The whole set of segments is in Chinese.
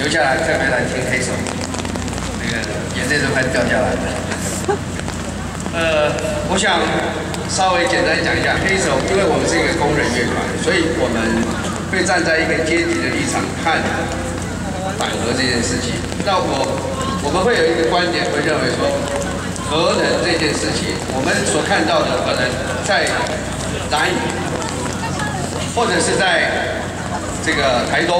留下来特别来听黑手，那个眼泪都快掉下来了。我想稍微简单讲一下黑手，因为我们是一个工人乐团，所以我们会站在一个阶级的立场看反核这件事情。那我们会有一个观点，会认为说，核能这件事情，我们所看到的可能在兰屿，或者是在这个台东。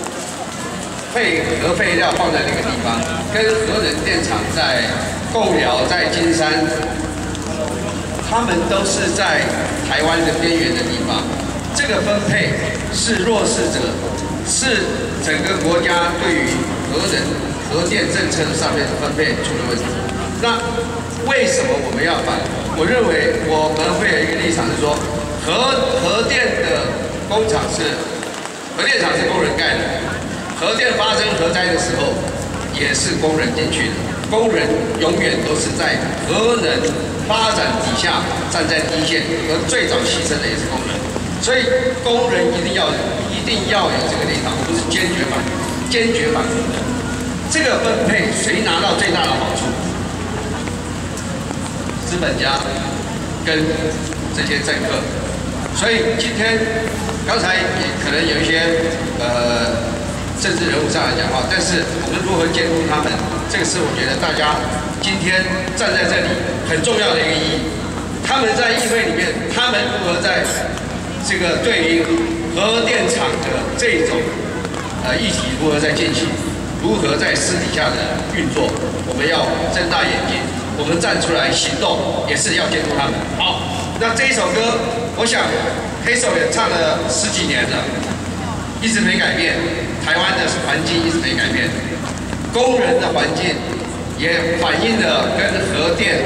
核废料放在那个地方，跟核能电厂在贡寮、在金山，他们都是在台湾的边缘的地方。这个分配是弱势者，是整个国家对于核电政策上面的分配出了问题。那为什么我们要反？我认为我们会有一个立场是说，核电的工厂核电厂是工人盖的。 核电发生核灾的时候，也是工人进去的。工人永远都是在核能发展底下站在第一线，而最早牺牲的也是工人。所以工人一定要有这个立场，不是坚决反对的。这个分配谁拿到最大的好处？资本家跟这些政客。所以今天刚才也可能有一些政治人物上来讲话，但是我们如何监督他们，这个是我觉得大家今天站在这里很重要的一个意义。他们在议会里面，他们如何在这个对于核电厂的这种议题如何在进行，如何在私底下的运作，我们要睁大眼睛，我们站出来行动，也是要监督他们。好，那这一首歌，我想黑手也唱了10几年了，一直没改变。 台湾的环境一直没改变，工人的环境也反映了跟核电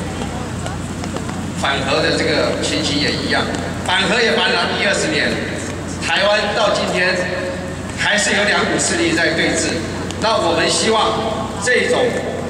反核的这个情形也一样，反核也反了20年，台湾到今天还是有2股势力在对峙。那我们希望这种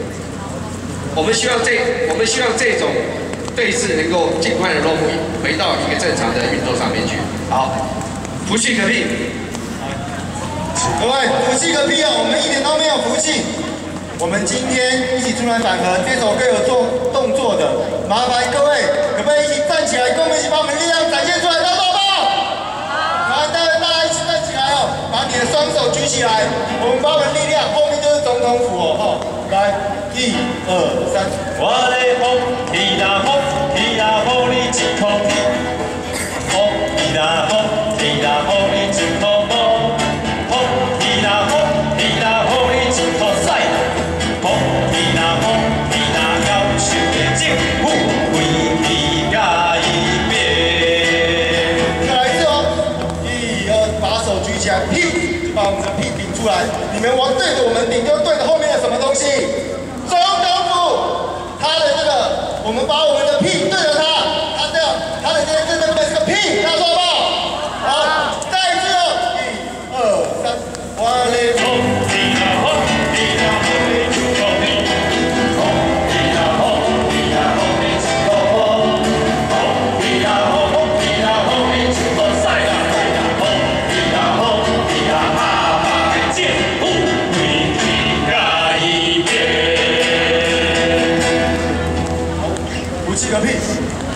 对峙能够尽快的落幕，回到一个正常的运作上面去。好，福气可避。 各位，服气个屁啊！我们一点都没有服气。我们今天一起出来反核，这首歌有做动作的，麻烦各位可不可以一起站起来，跟我们一起把我们力量展现出来，大家好不好？好，大家一起站起来哦，把你的双手举起来，我们把我们力量，后面就是总统府哦，来，1、2、3。我的风，你的风，你的风，你一口气。风，你的风，你的风，你一口风。 把我们的屁顶出来！你们往对着我们顶，就对着后面的什么东西？总统府，他的这个，我们把我们的屁对着他，他这样，他的这个这是个屁，大家说好不好？好，再一次哦，1、2、3，我的风，你的风，你的风，你出口屁，风，你的风，你的风，你出口风，风，你的风，你的风，你出口塞啦，风，你的风。 服气个屁！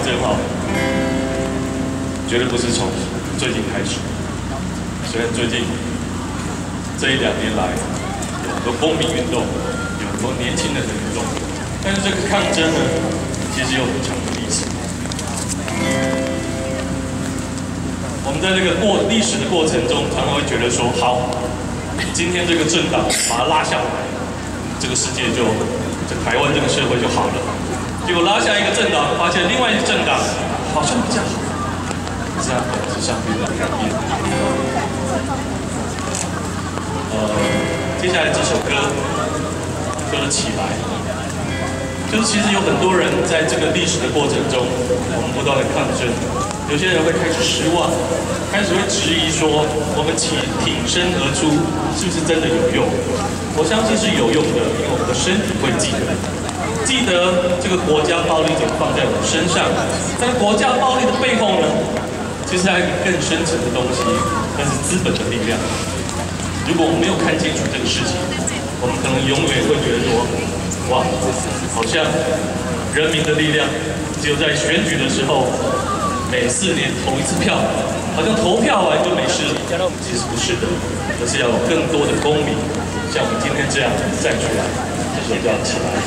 争哈，绝对不是从最近开始。虽然最近这1、2年来有很多公民运动，有很多年轻人的运动，但是这个抗争呢，其实有很长的历史。我们在这个历史的过程中，常常会觉得说，好，今天这个政党把它拉下来，这个世界台湾这个社会就好了。结果拉下一个政党，发现另外一个政党好像比较好，可是它本质上并没有改变。接下来这首歌叫做《起来》，就是其实有很多人在这个历史的过程中，我们不断的抗争，有些人会开始失望，开始会质疑说，我们挺身而出是不是真的有用？我相信是有用的，因为我们的身体会记得这个国家暴力怎么放在我们身上。在国家暴力的背后呢，其实还有一个更深层的东西，那是资本的力量。如果我们没有看清楚这个事情，我们可能永远会觉得说，哇，好像人民的力量只有在选举的时候，每4年投一次票，好像投票完就没事了。其实不是的，而是要有更多的公民，像我们今天这样站出来，这时候就要起来。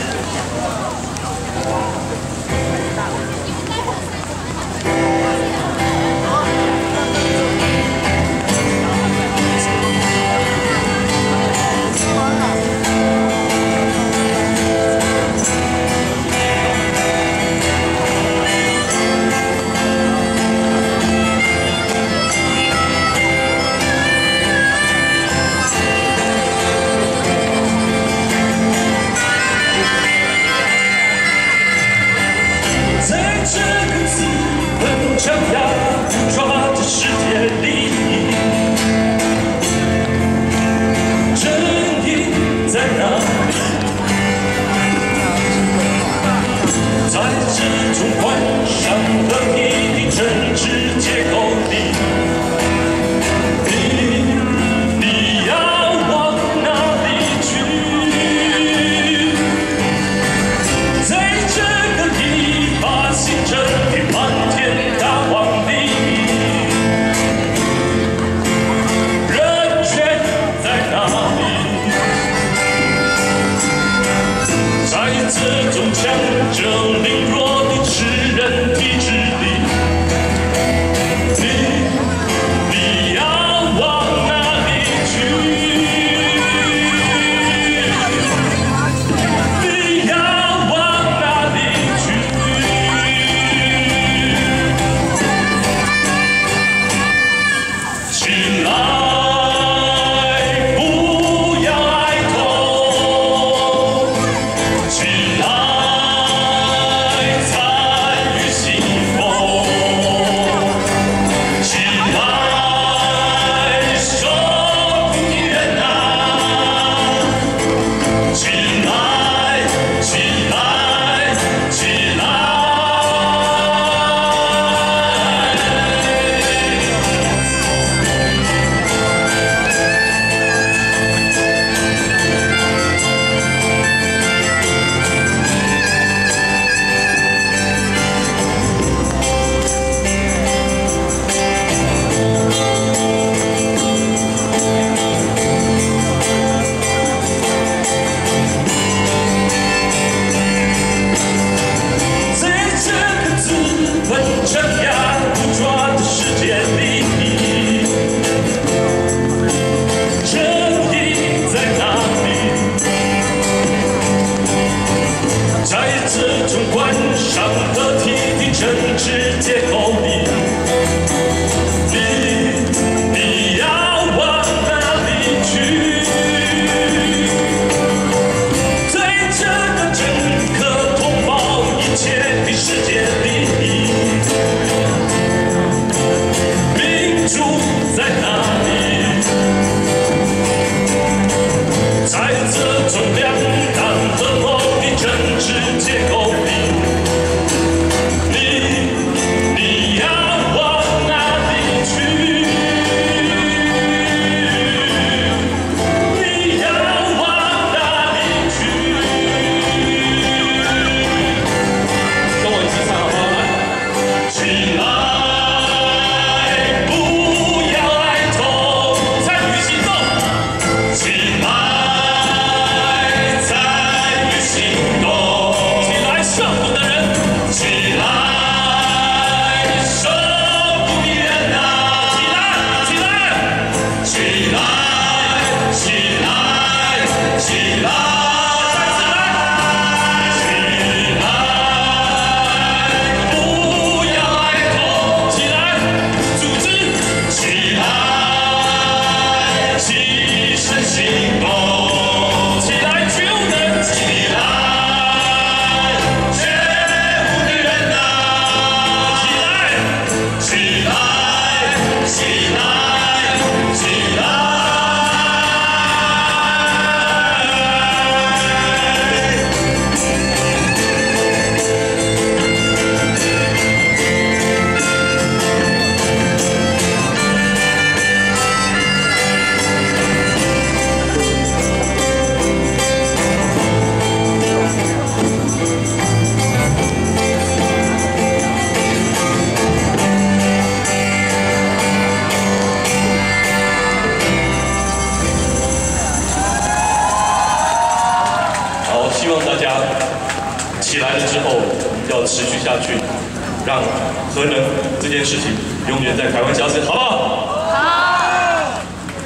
希望大家起来了之后要持续下去，让核能这件事情永远在台湾消失，好不好？好。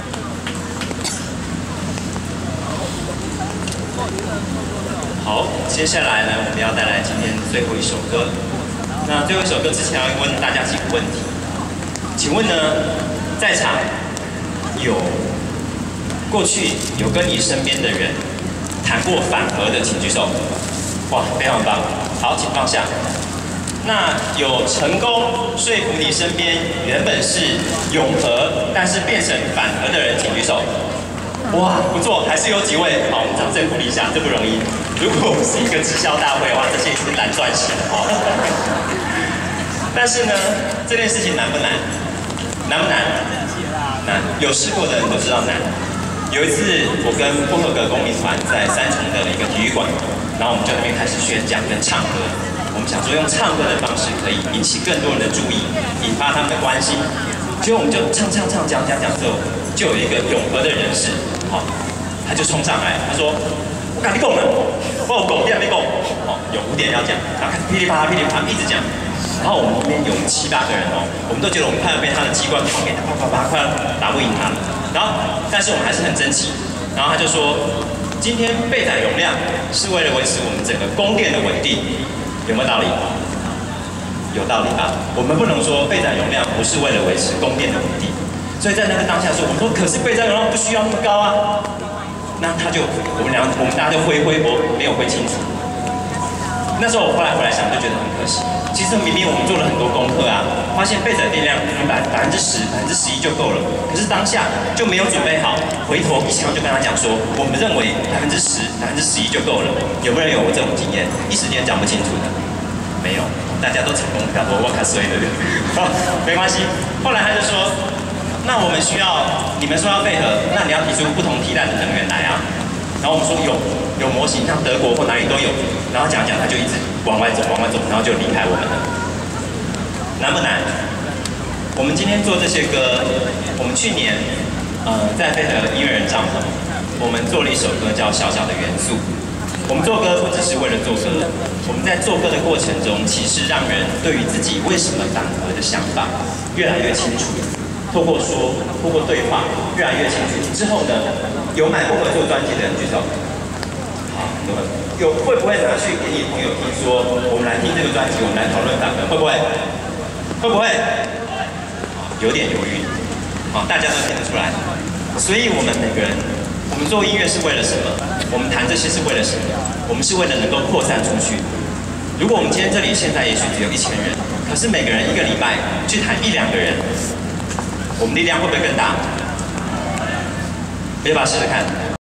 好，接下来呢，我们要带来今天最后一首歌。那最后一首歌之前要问大家几个问题，请问呢，在场过去有跟你身边的人谈过反核的，请举手。哇，非常棒。好，请放下。那有成功说服你身边原本是永和，但是变成反核的人，请举手。哇，不错，还是有几位。好，我们掌声鼓励一下，这不容易。如果我们是一个直销大会的话，这些已经蓝钻型了。但是呢，这件事情难不难？难不难？难。有试过的人都知道难。有一次，我跟波特格公民团在三重的一个体育馆，然后我们就那边开始宣讲跟唱歌。我们想说用唱歌的方式可以引起更多人的注意，引发他们的关心。结果我们就唱之后，就有一个永和的人士，他就冲上来，他说：“我跟你讲了，我有讲，你还没讲。”有5点要讲，然后开始噼里啪啦一直讲。然后我们那边有7、8个人我们都觉得我们快要被他的机关炮给啪，快要打不赢他了。然后，但是我们还是很争气。然后他就说，今天备载容量是为了维持我们整个供电的稳定，有没有道理？有道理吧？我们不能说备载容量不是为了维持供电的稳定。所以在那个当下说，我们说可是备载容量不需要那么高啊。那我们大家就挥波，没有挥清楚。那时候我后来回来想，就觉得很可惜。其实明明我们做了很多功课啊，发现备载电量10%、11%就够了。可是当下就没有准备好，回头一想就跟他讲说，我们认为10%、11%就够了。有没有人有我这种经验？一时间讲不清楚的，没有，大家都成功漂泊，我卡衰的。没关系。后来他就说，那我们需要你们说要配合，那你要提出不同替代的能源来啊。然后我们说有模型，像德国或哪里都有。然后讲他就一直往外走，然后就离开我们了。难不难？我们今天做这些歌，我们去年在配合音乐人帐篷，我们做了一首歌叫《小小的元素》。我们做歌不只是为了做歌，我们在做歌的过程中，其实让人对于自己为什么反核的想法越来越清楚。透过对话越来越清楚。之后呢，有买不合作专辑的人举手。好，会不会拿去给你朋友听说？我们来听这个专辑，我们来讨论反核，会不会？会不会？有点犹豫。好，大家都听得出来。所以我们每个人，我们做音乐是为了什么？我们谈这些是为了什么？我们是为了能够扩散出去。如果我们今天这里现在也许只有1000人，可是每个人1个礼拜去谈1、2个人。我们力量会不会更大？要不要试试看？